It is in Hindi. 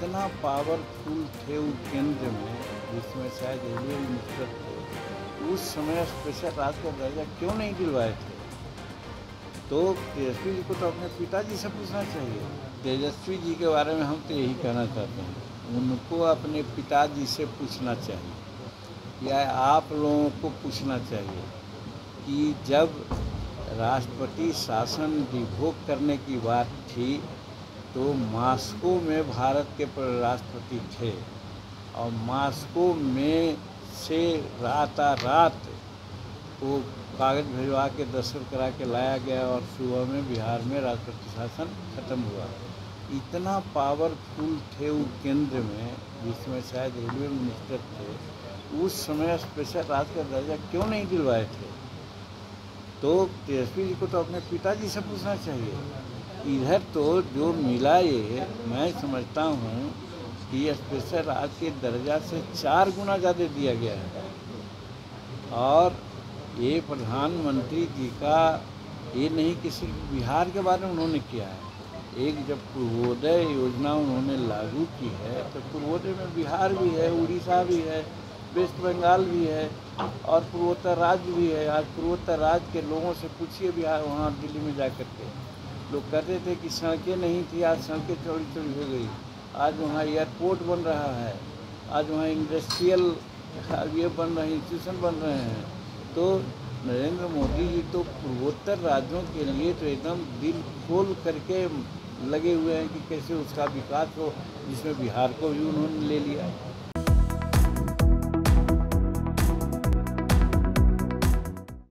इतना पावरफुल थे वो केंद्र में, जिसमें शायद रेलवे मिनिस्टर थे, उस समय स्पेशल राज का दर्जा क्यों नहीं दिलवाए थे? तो तेजस्वी जी को तो अपने पिताजी से पूछना चाहिए। तेजस्वी जी के बारे में हम तो यही कहना चाहते हैं, उनको अपने पिताजी से पूछना चाहिए या आप लोगों को पूछना चाहिए कि जब राष्ट्रपति शासन रिवोक करने की बात थी तो मॉस्को में भारत के राष्ट्रपति थे और मॉस्को में से रात वो कागज़ भिजवा के दस्तखत करा के लाया गया और सुबह में बिहार में राष्ट्रपति शासन खत्म हुआ। इतना पावरफुल थे वो केंद्र में, जिसमें शायद रेलवे मिनिस्टर थे, उस समय स्पेशल राज का दर्जा क्यों नहीं दिलवाए थे? तो तेजस्वी जी को तो अपने पिताजी से पूछना चाहिए। इधर तो जो मिला ये मैं समझता हूँ कि स्पेशल राज के दर्जा से 4 गुना ज़्यादा दिया गया है। और ये प्रधानमंत्री जी का ये नहीं कि सिर्फ बिहार के बारे में उन्होंने किया है। एक जब पूर्वोदय योजना उन्होंने लागू की है तो पूर्वोदय में बिहार भी है, उड़ीसा भी है, वेस्ट बंगाल भी है और पूर्वोत्तर राज्य भी है। आज पूर्वोत्तर राज्य के लोगों से पूछिए बिहार, वहाँ दिल्ली में जा कर के लोग कहते थे कि सड़कें नहीं थी, आज सड़कें चौड़ी चौड़ी हो गई। आज वहाँ एयरपोर्ट बन रहा है, आज वहाँ इंडस्ट्रियल ये बन रहे इंस्टीट्यूशन बन रहे हैं। तो नरेंद्र मोदी जी तो पूर्वोत्तर राज्यों के लिए तो एकदम दिल खोल करके लगे हुए हैं कि कैसे उसका विकास हो, जिसमें बिहार को भी उन्होंने ले लिया।